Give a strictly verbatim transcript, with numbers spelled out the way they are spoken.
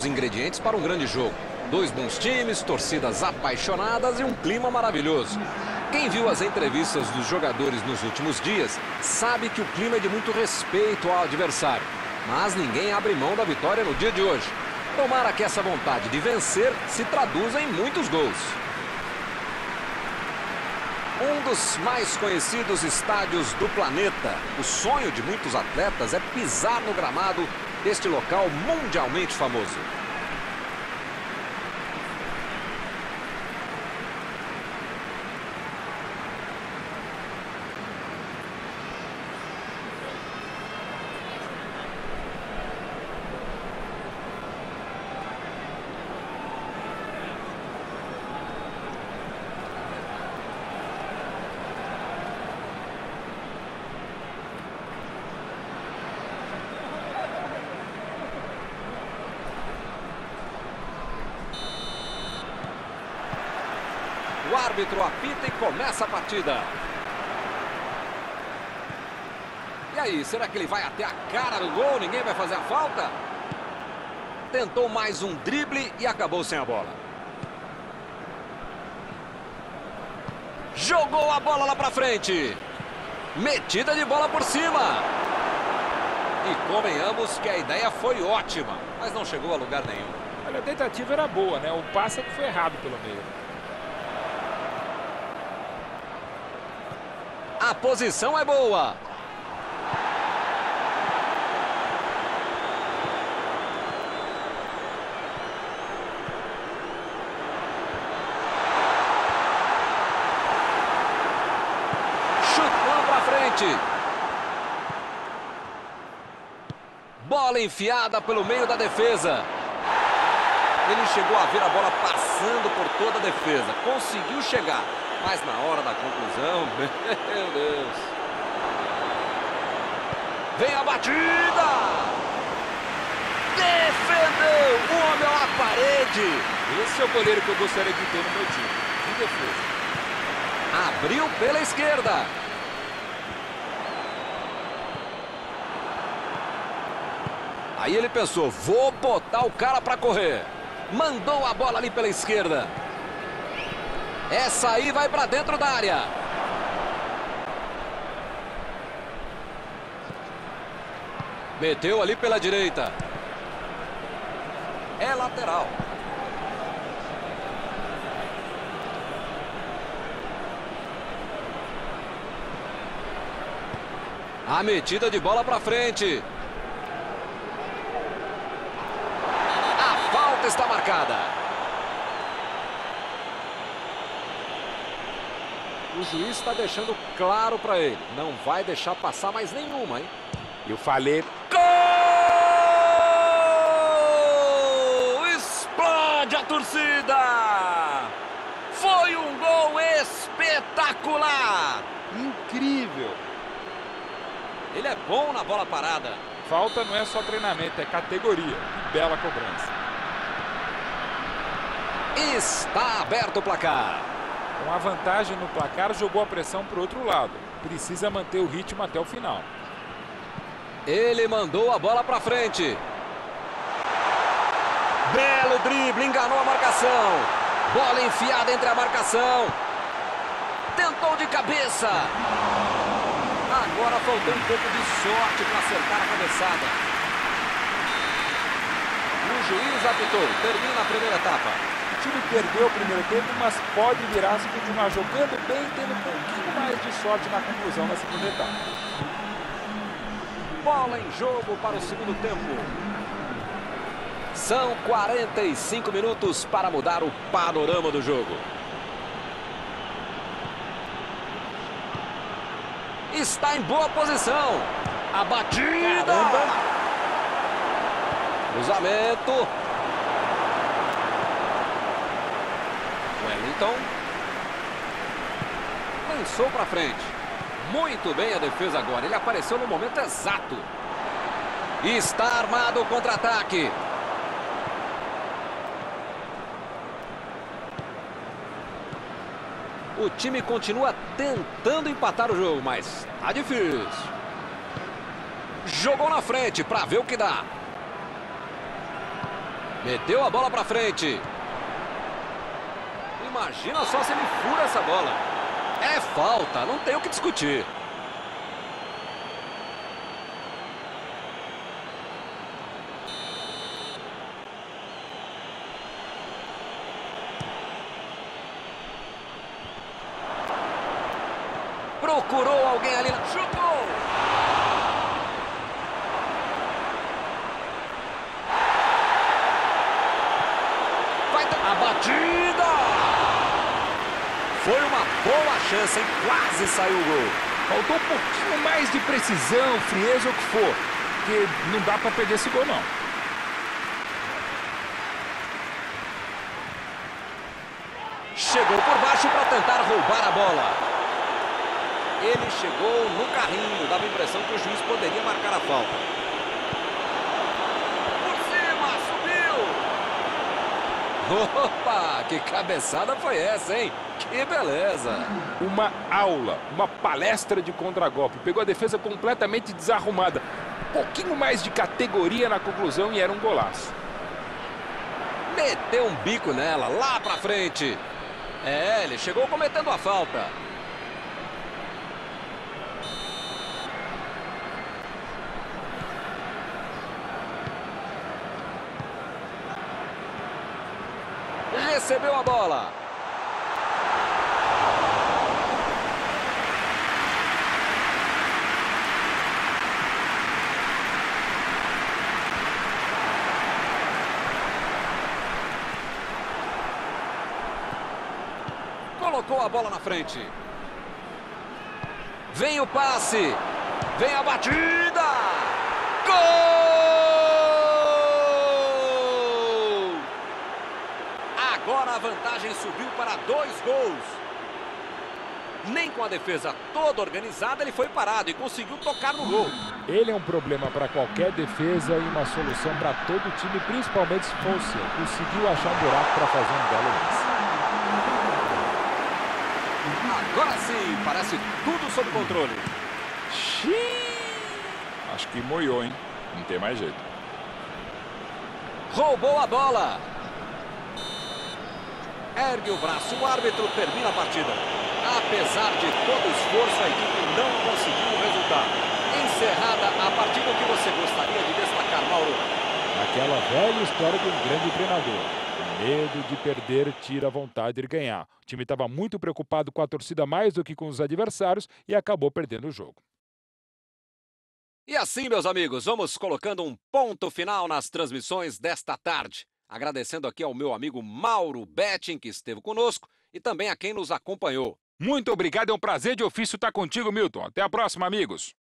ingredientes para um grande jogo. Dois bons times, torcidas apaixonadas e um clima maravilhoso. Quem viu as entrevistas dos jogadores nos últimos dias sabe que o clima é de muito respeito ao adversário. Mas ninguém abre mão da vitória no dia de hoje. Tomara que essa vontade de vencer se traduza em muitos gols. Um dos mais conhecidos estádios do planeta. O sonho de muitos atletas é pisar no gramado deste local mundialmente famoso. O árbitro apita e começa a partida. E aí, será que ele vai até a cara do gol? Ninguém vai fazer a falta? Tentou mais um drible e acabou sem a bola. Jogou a bola lá pra frente. Metida de bola por cima. E convenhamos que a ideia foi ótima, mas não chegou a lugar nenhum. Olha, a tentativa era boa, né? O passe é que foi errado pelo meio. A posição é boa. Chutando para frente. Bola enfiada pelo meio da defesa. Ele chegou a ver a bola passando por toda a defesa. Conseguiu chegar. Mas na hora da conclusão, meu Deus. Vem a batida. Defendeu. O homem à parede. Esse é o goleiro que eu gostaria de ter no meu time. Que defesa. Abriu pela esquerda. Aí ele pensou, vou botar o cara para correr. Mandou a bola ali pela esquerda. Essa aí vai para dentro da área. Meteu ali pela direita. É lateral. A metida de bola para frente. A falta está marcada. O juiz está deixando claro para ele. Não vai deixar passar mais nenhuma, hein? Eu falei. Gol! Explode a torcida! Foi um gol espetacular! Incrível! Ele é bom na bola parada. Falta não é só treinamento, é categoria. Que bela cobrança. Está aberto o placar. Com a vantagem no placar, jogou a pressão para o outro lado. Precisa manter o ritmo até o final. Ele mandou a bola para frente. Belo drible, enganou a marcação. Bola enfiada entre a marcação. Tentou de cabeça. Agora faltou um pouco de sorte para acertar a cabeçada. O juiz apitou. Termina a primeira etapa. O time perdeu o primeiro tempo, mas pode virar se continuar jogando bem, tendo um pouquinho mais de sorte na conclusão da segunda etapa. Bola em jogo para o segundo tempo. São quarenta e cinco minutos para mudar o panorama do jogo. Está em boa posição. A batida. Caramba. Cruzamento. Wellington. Lançou para frente. Muito bem a defesa agora. Ele apareceu no momento exato. Está armado o contra-ataque. O time continua tentando empatar o jogo, mas tá difícil. Jogou na frente para ver o que dá. Meteu a bola pra frente. Imagina só se ele fura essa bola. É falta, não tem o que discutir. Procurou alguém ali, chutou! Vai dar a batida! Foi uma boa chance, hein? Quase saiu o gol. Faltou um pouquinho mais de precisão, frieza ou o que for, porque não dá para perder esse gol, não. Chegou por baixo para tentar roubar a bola. Ele chegou no carrinho, dava a impressão que o juiz poderia marcar a falta. Por cima, subiu! Opa, que cabeçada foi essa, hein? Que beleza! Uma aula, uma palestra de contragolpe. Pegou a defesa completamente desarrumada. Um pouquinho mais de categoria na conclusão e era um golaço. Meteu um bico nela, lá pra frente. É, ele chegou cometendo a falta. Recebeu a bola. Colocou a bola na frente. Vem o passe. Vem a batida. Gol! Agora a vantagem subiu para dois gols. Nem com a defesa toda organizada ele foi parado e conseguiu tocar no gol. Ele é um problema para qualquer defesa e uma solução para todo o time, principalmente se for o seu. Conseguiu achar um buraco para fazer um belo lance. Agora sim, parece tudo sob controle. Xiii. Acho que moiou, hein? Não tem mais jeito. Roubou a bola. Ergue o braço, o árbitro termina a partida. Apesar de todo o esforço, a equipe não conseguiu o resultado. Encerrada a partida, o que você gostaria de destacar, Mauro? Aquela velha história de um grande treinador. O medo de perder tira a vontade de ganhar. O time estava muito preocupado com a torcida mais do que com os adversários e acabou perdendo o jogo. E assim, meus amigos, vamos colocando um ponto final nas transmissões desta tarde. Agradecendo aqui ao meu amigo Mauro Betting, que esteve conosco, e também a quem nos acompanhou. Muito obrigado, é um prazer de ofício estar contigo, Milton. Até a próxima, amigos.